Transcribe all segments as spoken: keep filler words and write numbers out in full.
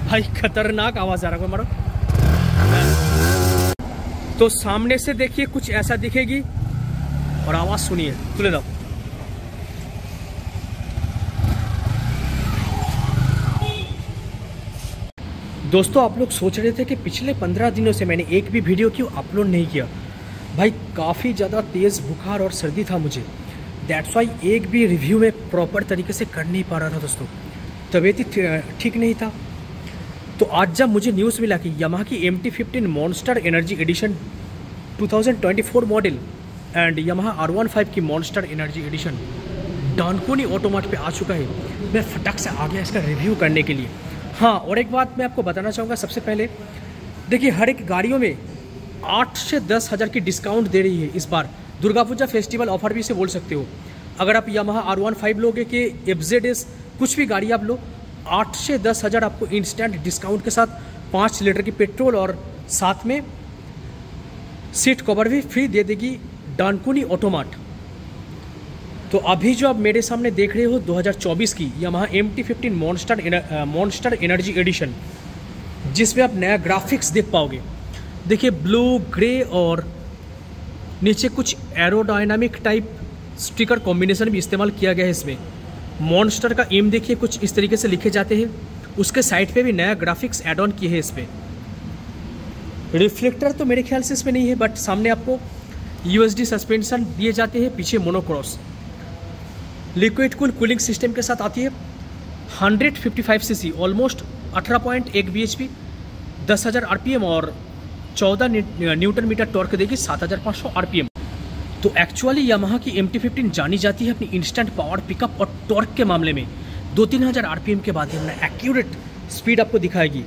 भाई खतरनाक आवाज आ रहा है मारो। तो सामने से देखिए कुछ ऐसा दिखेगी और आवाज सुनिए, तुले दो। दोस्तों आप लोग सोच रहे थे कि पिछले पंद्रह दिनों से मैंने एक भी वीडियो क्यों अपलोड नहीं किया। भाई काफ़ी ज़्यादा तेज़ बुखार और सर्दी था मुझे, दैट्स वाई एक भी रिव्यू में प्रॉपर तरीके से कर नहीं पा रहा था दोस्तों, तबीयत ही ठीक नहीं था। तो आज जब मुझे न्यूज़ मिला कि यामाहा की M T fifteen Monster Energy edition two thousand twenty four model and Yamaha R one five की Monster Energy edition Dankuni Automart पे आ चुका है, मैं फटक से आ गया इसका रिव्यू करने के लिए। हाँ, और एक बात मैं आपको बताना चाहूँगा सबसे पहले, देखिए हर एक गाड़ियों में आठ से दस हज़ार की डिस्काउंट दे रही है इस बार, दुर्गा पूजा फेस्टिवल ऑफर भी इसे बोल सकते हो। अगर आप यामाहा आर वन फाइव लोगे कि एफ जेड एस कुछ भी गाड़ी आप लो, आठ से दस हज़ार आपको इंस्टेंट डिस्काउंट के साथ पाँच लीटर की पेट्रोल और साथ में सीट कवर भी फ्री दे देगी डानकुनी ऑटोमार्ट। तो अभी जो आप मेरे सामने देख रहे हो दो हज़ार चौबीस की Yamaha M T fifteen Monster Monster Energy edition, जिसमें आप नया ग्राफिक्स देख पाओगे। देखिए ब्लू, ग्रे और नीचे कुछ एरोडायनामिक टाइप स्टिकर कॉम्बिनेशन भी इस्तेमाल किया गया है इसमें। मॉन्स्टर का एम देखिए कुछ इस तरीके से लिखे जाते हैं, उसके साइड पे भी नया ग्राफिक्स ऐड ऑन किए हैं इसमें। रिफ्लेक्टर तो मेरे ख्याल से इसमें नहीं है, बट सामने आपको यू एस डी सस्पेंशन दिए जाते हैं, पीछे monocross liquid cool cooling system के साथ आती है। One fifty five C C almost अठारह पॉइंट एक बी एच पी, दस हज़ार आर पी एम और चौदह न्यूटन मीटर टॉर्क देगी, सात हज़ार पाँच सौ आर पी एम। तो एक्चुअली यामाहा की एम टी फिफ्टीन जानी जाती है अपनी इंस्टेंट पावर पिकअप और टॉर्क के मामले में। दो तीन हज़ार आर पी एम के बाद हमने एक्यूरेट स्पीड आपको दिखाएगी।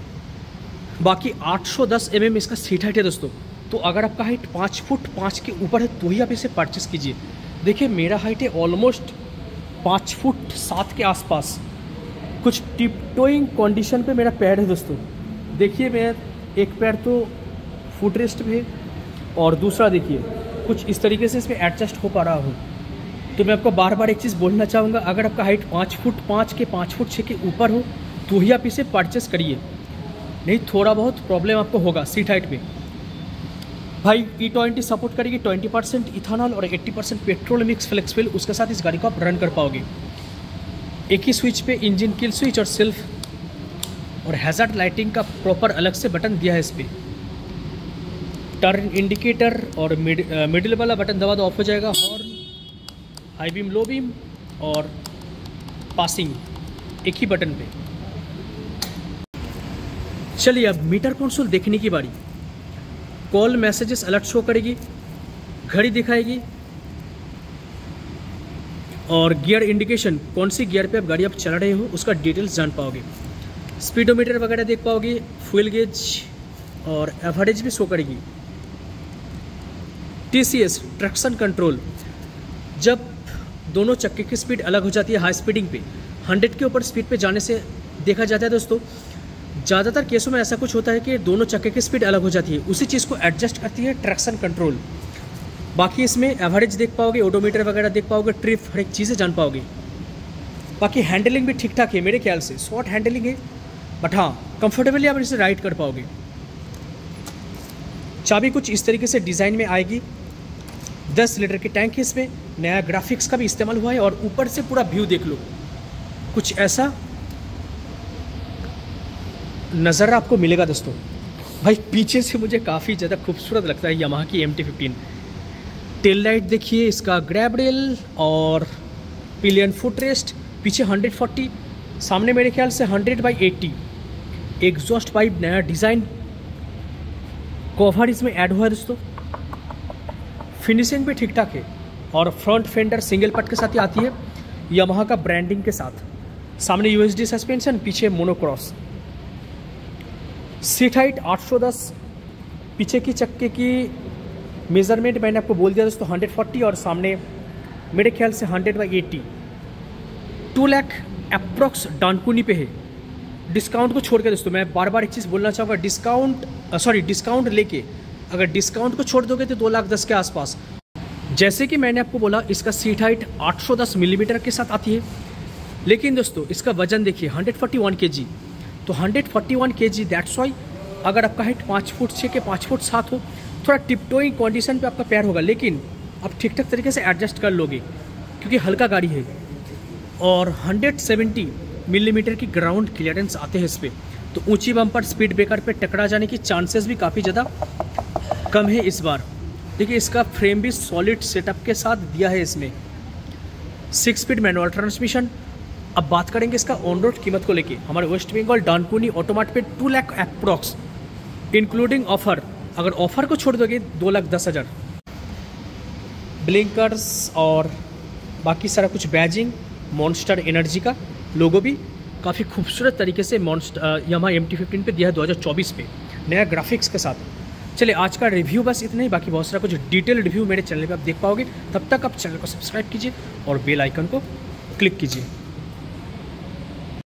बाकी आठ सौ दस एम एम इसका सीट हाइट है दोस्तों। तो अगर आपका हाइट पाँच फुट पाँच के ऊपर है तो ही आप इसे परचेस कीजिए। देखिए मेरा हाइट है ऑलमोस्ट पाँच फुट सात के आसपास, कुछ टिपटोइंग कंडीशन पे मेरा पैर है दोस्तों। देखिए मैं एक पैर तो फुट रेस्ट पे है और दूसरा देखिए कुछ इस तरीके से इसमें एडजस्ट हो पा रहा हूँ। तो मैं आपको बार बार एक चीज़ बोलना चाहूँगा, अगर आपका हाइट पाँच फुट पाँच के पाँच फुट छः के ऊपर हो तो ही आप इसे परचेस करिए, नहीं थोड़ा बहुत प्रॉब्लम आपको होगा सीट हाइट में। भाई ई ट्वेंटी सपोर्ट करेगी, ट्वेंटी परसेंट इथानॉल और eighty percent petrol mix flexible, उसके साथ इस गाड़ी को आप रन कर पाओगे। एक ही स्विच पे इंजन किल स्विच और सेल्फ और हैज़ार्ड लाइटिंग का प्रॉपर अलग से बटन दिया है इस पर। टर्न इंडिकेटर और मिड मिडिल वाला बटन दबा दो ऑफ हो जाएगा। Horn, high beam, low beam और पासिंग एक ही बटन पे। चलिए अब मीटर कंसोल देखने की बारी। कॉल मैसेजेस अलर्ट शो करेगी, घड़ी दिखाएगी और गियर इंडिकेशन, कौन सी गियर पे आप गाड़ी आप चला रहे हो उसका डिटेल्स जान पाओगे। स्पीडोमीटर वगैरह देख पाओगे, फ्यूल गेज और एवरेज भी शो करेगी। T C S traction control, जब दोनों चक्के की स्पीड अलग हो जाती है हाई स्पीडिंग पे, हंड्रेड के ऊपर स्पीड पे जाने से देखा जाता है दोस्तों, ज़्यादातर केसों में ऐसा कुछ होता है कि दोनों चक्के की स्पीड अलग हो जाती है, उसी चीज़ को एडजस्ट करती है ट्रैक्शन कंट्रोल। बाकी इसमें एवरेज देख पाओगे, ओडोमीटर वगैरह देख पाओगे, ट्रिप, हर एक चीज़ें जान पाओगे। बाकी हैंडलिंग भी ठीक ठाक है मेरे ख्याल से, शॉर्ट हैंडलिंग है बट हाँ कंफर्टेबली आप इसे राइड कर पाओगे। चाबी कुछ इस तरीके से डिज़ाइन में आएगी, दस लीटर की टैंक है इसमें, नया ग्राफिक्स का भी इस्तेमाल हुआ है और ऊपर से पूरा व्यू देख लो, कुछ ऐसा नज़ारा आपको मिलेगा दोस्तों। भाई पीछे से मुझे काफ़ी ज़्यादा खूबसूरत लगता है यामाहा की M T fifteen. Tail light देखिए, इसका ग्रैब रेल और पिलियन फुट रेस्ट, पीछे हंड्रेड फोर्टी, सामने मेरे ख्याल से hundred by eighty. Exhaust pipe नया डिज़ाइन कवर इसमें ऐड हुआ है दोस्तों। फिनिशिंग भी ठीक ठाक है और फ्रंट फेंडर सिंगल पट के साथ ही आती है यामाहा का ब्रांडिंग के साथ। सामने यू एस डी सस्पेंशन, पीछे मोनोक्रॉस। सीट हाइट आठ सौ दस, पीछे की चक्के की मेज़रमेंट मैंने आपको बोल दिया दोस्तों हंड्रेड फोर्टी और सामने मेरे ख्याल से hundred by eighty. Two lakh approx Dankuni पे है, डिस्काउंट को छोड़ के दोस्तों। मैं बार बार एक चीज़ बोलना चाहूँगा, डिस्काउंट सॉरी डिस्काउंट लेके अगर डिस्काउंट को छोड़ दोगे तो दो लाख दस के आसपास। जैसे कि मैंने आपको बोला इसका सीट हाइट आठ सौ दस मिलीमीटर के साथ आती है, लेकिन दोस्तों इसका वजन देखिए one forty one K, G hundred forty one K G, that's why अगर आपका हाइट पाँच फुट छः के पाँच फुट सात हो, थोड़ा टिपटोइंग कंडीशन पे आपका पैर होगा, लेकिन आप ठीक ठाक तरीके से एडजस्ट कर लोगे क्योंकि हल्का गाड़ी है। और हंड्रेड सेवेंटी मिलीमीटर की ग्राउंड क्लियरेंस आते हैं इस पर, तो ऊंची बम्पर स्पीड ब्रेकर पे टकरा जाने की चांसेस भी काफ़ी ज़्यादा कम है इस बार। देखिए इसका फ्रेम भी सॉलिड सेटअप के साथ दिया है इसमें, सिक्स स्पीड मैनुअल ट्रांसमिशन। अब बात करेंगे इसका ऑन रोड कीमत को लेके। हमारे वेस्ट बंगाल डानकुनी ऑटोमार्ट पे two lakh approx including offer, अगर ऑफर को छोड़ दोगे दो लाख दस हज़ार। ब्लिंकर्स और बाकी सारा कुछ बैजिंग, मॉन्स्टर एनर्जी का लोगो भी काफ़ी खूबसूरत तरीके से Monster Yamaha M T fifteen पे दिया है दो हज़ार चौबीस पे नया ग्राफिक्स के साथ। चलिए आज का रिव्यू बस इतना ही, बाकी बहुत सारा कुछ डिटेल रिव्यू मेरे चैनल पे आप देख पाओगे। तब तक आप चैनल को सब्सक्राइब कीजिए और बेल आइकन को क्लिक कीजिए।